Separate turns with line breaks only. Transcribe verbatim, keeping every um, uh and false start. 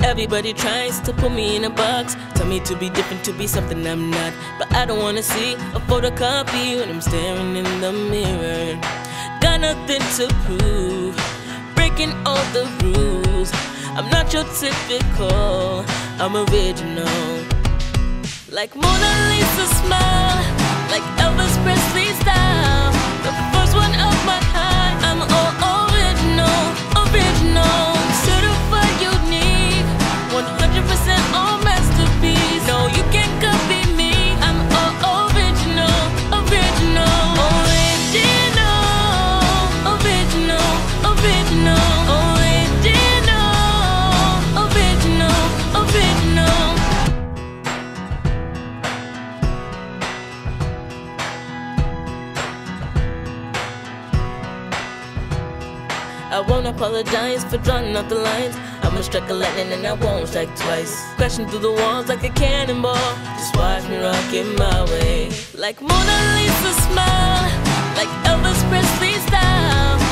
Everybody tries to put me in a box, tell me to be different, to be something I'm not. But I don't wanna see a photocopy when I'm staring in the mirror. Got nothing to prove, breaking all the rules. I'm not your typical, I'm original. Like Mona Lisa smile, like Elvis Presley style. The first one of my kind, I'm all original, original. Certified unique, one hundred percent all masterpiece. No, you can't copy me, I'm all original, original. Original, original, original. Original, original, original. I won't apologize for drawing out the lines. I'ma strike a lightning and I won't strike twice. Crashing through the walls like a cannonball. Just watch me rockin' my way. Like Mona Lisa smile, like Elvis Presley style.